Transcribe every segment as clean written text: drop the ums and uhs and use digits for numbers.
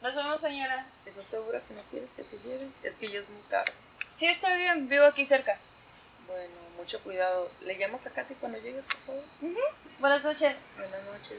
Nos vemos, señora. ¿Estás segura que no quieres que te lleve? Es que ya es muy tarde. Sí, estoy bien. Vivo aquí cerca. Bueno, mucho cuidado. ¿Le llamas a Katy cuando llegues, por favor? Buenas noches. Buenas noches.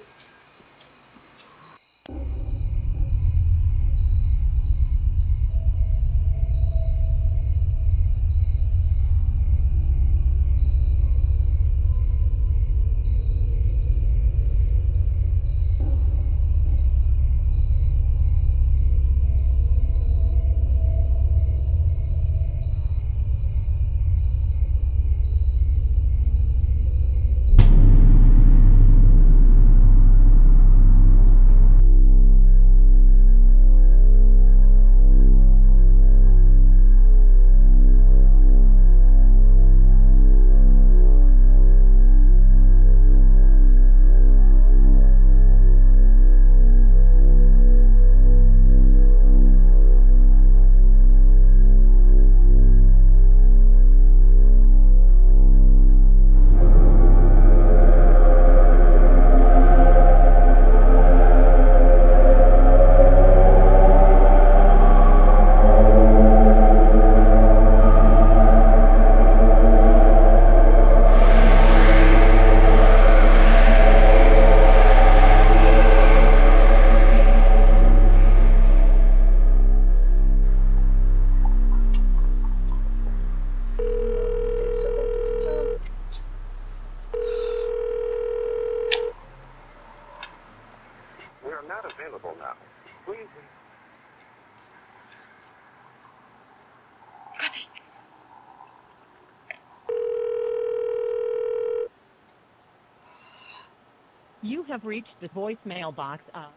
We are not available now. Please. Katy. You have reached the voicemail box of...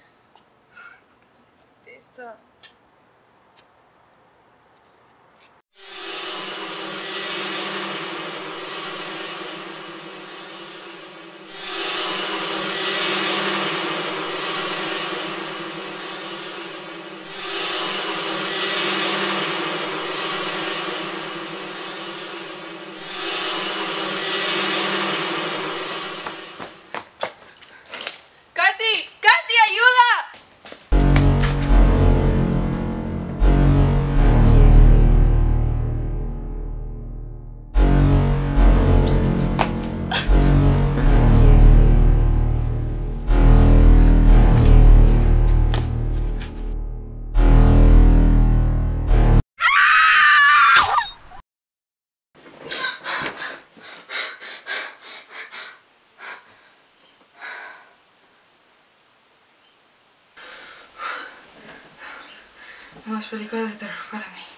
Esta... ¡Katy! ¡Katy, ayuda! Más películas de terror para mí.